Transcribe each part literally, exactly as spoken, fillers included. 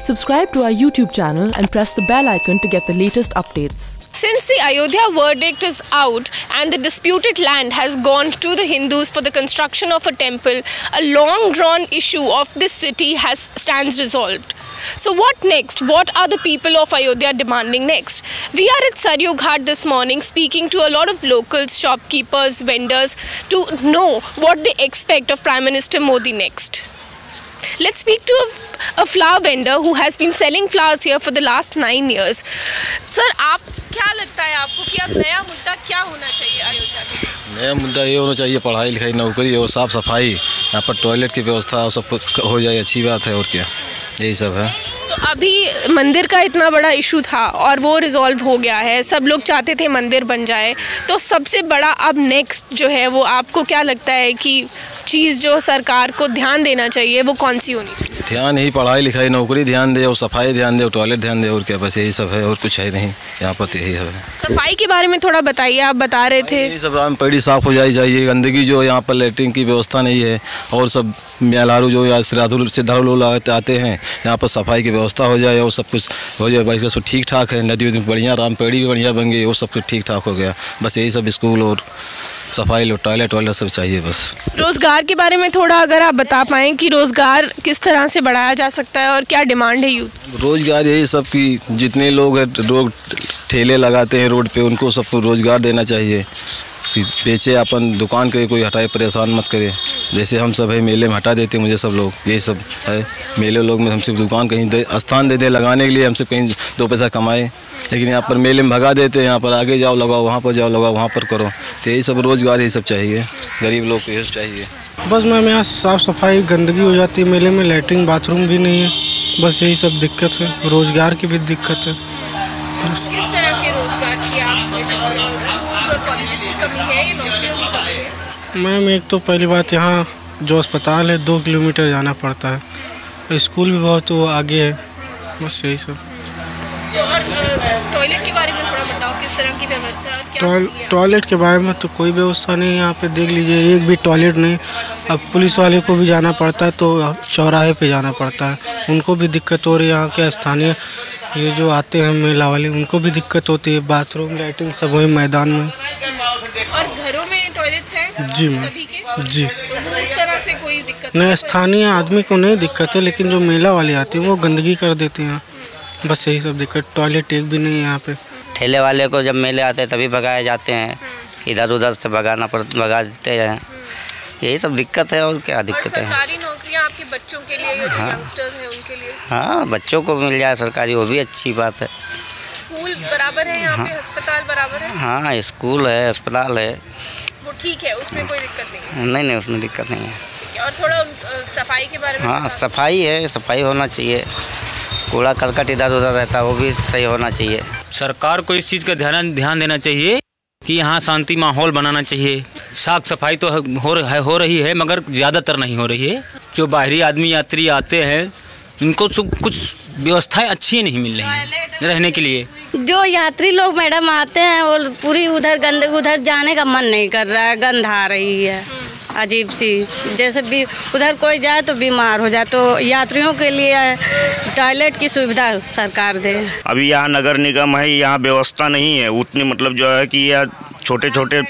Subscribe to our YouTube channel and press the bell icon to get the latest updates. Since the Ayodhya verdict is out and the disputed land has gone to the Hindus for the construction of a temple, a long-drawn issue of this city has stands resolved. So what next? What are the people of Ayodhya demanding next? We are at Saryu Ghat this morning speaking to a lot of locals, shopkeepers, vendors to know what they expect of Prime Minister Modi next. Let's speak to a, a flower vendor who has been selling flowers here for the last nine years. Sir, आप क्या लगता है आपको कि अब नया मुद्दा क्या होना चाहिए अयोध्या में? नया मुद्दा ये होना चाहिए पढ़ाई लिखाई नौकरी और साफ़ सफाई, यहाँ पर टॉयलेट की व्यवस्था और सब कुछ हो जाए, अच्छी बात है और क्या, यही सब है। तो अभी मंदिर का इतना बड़ा इशू था और वो रिजॉल्व हो गया है, सब लोग चाहते थे मंदिर बन जाए, तो सबसे बड़ा अब नेक्स्ट जो है वो आपको क्या लगता है कि चीज़ जो सरकार को ध्यान देना चाहिए वो कौन सी होनी चाहिए? ध्यान यही पढ़ाई लिखाई नौकरी ध्यान दे और सफाई ध्यान दे और टॉयलेट ध्यान दे और क्या, बस यही सब है और कुछ है नहीं यहाँ पर, तो यही है। सफाई के बारे में थोड़ा बताइए, आप बता रहे थे यही सब राम पेड़ी साफ़ हो जाई चाहिए, गंदगी जो यहाँ पर लेटरिन की व्यवस्था नहीं है और सब मेलारू जो यहाँ श्राद्धु श्रद्धालु लोग आते हैं यहाँ पर सफाई की व्यवस्था हो जाए और सब कुछ हो जाए, बड़ी सब ठीक ठाक है, नदी उदी बढ़िया, राम पेड़ी भी बढ़िया बन गई और सब कुछ ठीक ठाक हो गया, बस यही सब स्कूल और सफाई टॉयलेट वायलेट सब चाहिए बस। रोज़गार के बारे में थोड़ा अगर आप बता पाएँ कि रोज़गार किस तरह से बढ़ाया जा सकता है और क्या डिमांड है यूथ? रोज़गार यही सब कि जितने लोग हैं लोग ठेले लगाते हैं रोड पे उनको सबको रोज़गार देना चाहिए कि बेचे, अपन दुकान के कोई हटाए, परेशान मत करे, जैसे हम सब है मेले में हटा देते मुझे सब लोग, यही सब है। मेले लोग में हमसे दुकान कहीं दे स्थान दे दे लगाने के लिए, हमसे कहीं दो पैसा कमाए, लेकिन यहाँ पर मेले में भगा देते हैं, यहाँ पर आगे जाओ लगाओ, वहाँ पर जाओ लगाओ, वहाँ पर करो, तो यही सब रोज़गार यही सब चाहिए, गरीब लोग को यही सब चाहिए। बस मैम यहाँ साफ़ सफाई गंदगी हो जाती है, मेले में लैट्रिन बाथरूम भी नहीं है, बस यही सब दिक्कत है, रोज़गार की भी दिक्कत है। किस तरह के रोज़गार की आप स्कूल्स और कॉलेजेस की कमी है या नौकरियों की कमी है? मैम एक तो पहली बात यहाँ जो अस्पताल है दो किलोमीटर जाना पड़ता है, स्कूल भी बहुत वो आगे है, बस यही सब। और टॉयलेट के बारे में थोड़ा बताओ, किस तरह की व्यवस्था है? टॉय टॉयलेट के बारे में तो कोई व्यवस्था नहीं है यहाँ पे, देख लीजिए एक भी टॉयलेट नहीं। अब पुलिस वाले को भी जाना पड़ता है तो चौराहे पे जाना पड़ता है, उनको भी दिक्कत हो रही है। यहाँ के स्थानीय ये जो आते हैं मेला वाले उनको भी दिक्कत होती है, बाथरूम लैट्रिन सब वही मैदान में। और घरों में टॉयलेट्स हैं? जी मैम जी। तो इस तरह से कोई दिक्कत नहीं, स्थानीय आदमी को नहीं दिक्कत है, लेकिन जो मेला वाले आते हैं वो गंदगी कर देते हैं, बस यही सब दिक्कत। टॉयलेट एक भी नहीं है यहाँ पे। ठेले वाले को जब मेले आते हैं तभी भगाए जाते हैं, इधर उधर से भगाना पड़ भगा देते हैं, यही सब दिक्कत है और क्या दिक्कत है। सरकारी नौकरियां आपके बच्चों के लिए, जो हाँ। यंगस्टर्स हैं उनके लिए? हाँ, बच्चों को मिल जाए सरकारी वो भी अच्छी बात है। स्कूल बराबर है यहाँ हाँ। पे, अस्पताल बराबर है? हाँ, स्कूल है, अस्पताल है, वो ठीक है, उसमें कोई दिक्कत नहीं है? नहीं नहीं उसमें दिक्कत नहीं है। ठीक है, और थोड़ा सफाई के बारे में? हाँ, सफाई है, सफाई होना चाहिए, कूड़ा करकट इधर उधर रहता है वो भी सही होना चाहिए। सरकार को इस चीज़ का ध्यान ध्यान देना चाहिए कि यहाँ शांति माहौल बनाना चाहिए। साफ सफाई तो हो है हो रही है मगर ज़्यादातर नहीं हो रही है। जो बाहरी आदमी यात्री आते हैं उनको कुछ व्यवस्थाएं अच्छी नहीं मिल रही हैं रहने के लिए। जो यात्री लोग मैडम आते हैं वो पूरी उधर गंदगी, उधर जाने का मन नहीं कर रहा है, गंध आ रही है अजीब सी, जैसे भी उधर कोई जाए तो बीमार हो जाए, तो यात्रियों के लिए टॉयलेट की सुविधा सरकार दे। अभी यहाँ नगर निगम है, यहाँ व्यवस्था नहीं है उतनी, मतलब जो है कि यह छोटे छोटे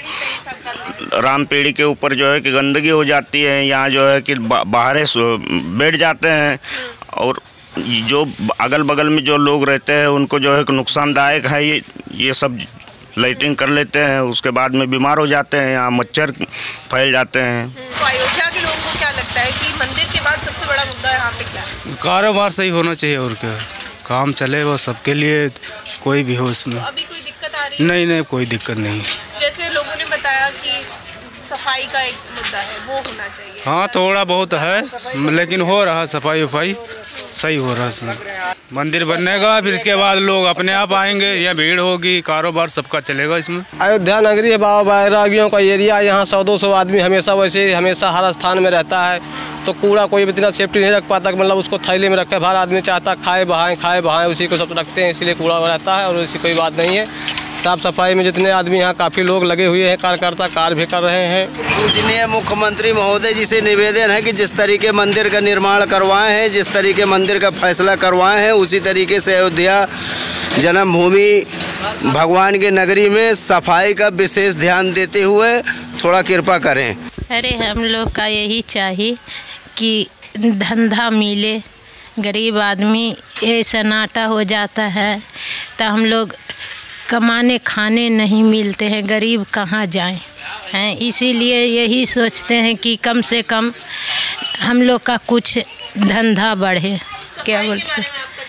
राम पेड़ी के ऊपर जो है कि गंदगी हो जाती है, यहाँ जो है कि बाहर बैठ जाते हैं और जो अगल बगल में जो लोग रहते हैं उनको जो है कि नुकसानदायक है, ये ये सब लाइटिंग कर लेते हैं, उसके बाद में बीमार हो जाते हैं, यहाँ मच्छर फैल जाते हैं। तो अयोध्या के लोगों को क्या लगता है कि मंदिर के बाद सबसे बड़ा मुद्दा यहाँ पे क्या है? कारोबार सही होना चाहिए और क्या, काम चले वो सबके लिए, कोई भी हो उसमें। तो अभी कोई दिक्कत आ रही है? नहीं नहीं कोई दिक्कत नहीं। जैसे लोगों ने बताया कि सफाई का एक मुद्दा है वो होना चाहिए। हाँ थोड़ा बहुत है, लेकिन हो रहा सफाई वफाई सही हो रहा है। मंदिर बनने का फिर इसके बाद लोग अपने आप आएंगे, या भीड़ होगी, कारोबार सबका चलेगा इसमें। अयोध्या नगरी है, बाबा बैरागियों का एरिया, यहाँ सौ दो सौ आदमी हमेशा वैसे हमेशा हर स्थान में रहता है, तो कूड़ा कोई इतना सेफ्टी नहीं रख पाता, मतलब उसको थैले में रखे, हर आदमी चाहता खाए बहाएं खाए बहाएं उसी को सब रखते हैं, इसलिए कूड़ा रहता है और ऐसी कोई बात नहीं है। साफ़ सफाई में जितने आदमी यहाँ काफ़ी लोग लगे हुए हैं, कार्यकर्ता कार्य भी कर रहे हैं। पूजनीय मुख्यमंत्री महोदय जी से निवेदन है कि जिस तरीके मंदिर का निर्माण करवाए हैं, जिस तरीके मंदिर का फैसला करवाए हैं, उसी तरीके से अयोध्या जन्मभूमि भगवान के नगरी में सफाई का विशेष ध्यान देते हुए थोड़ा कृपा करें। अरे हम लोग का यही चाहिए कि धंधा मिले, गरीब आदमी ये सन्नाटा हो जाता है तो हम लोग कमाने खाने नहीं मिलते हैं, गरीब कहाँ जाएं हैं। इसीलिए यही सोचते हैं कि कम से कम हम लोग का कुछ धंधा बढ़े। क्या बोलते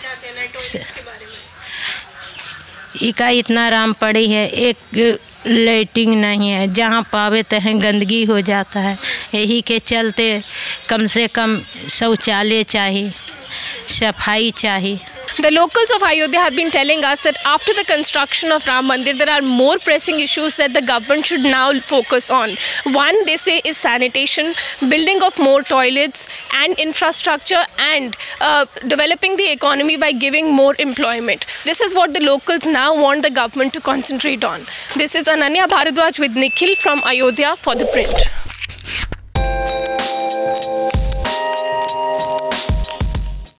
इका इतना राम पड़ी है, एक लाइटिंग नहीं है, जहाँ पावे तहाँ गंदगी हो जाता है। यही के चलते कम से कम शौचालय चाहिए, सफाई चाहिए। The locals of Ayodhya have been telling us that after the construction of Ram Mandir, there are more pressing issues that the government should now focus on. One, they say, is sanitation, building of more toilets and infrastructure, and uh, developing the economy by giving more employment. This is what the locals now want the government to concentrate on. This is Ananya Bhardwaj with Nikhil from Ayodhya for ThePrint.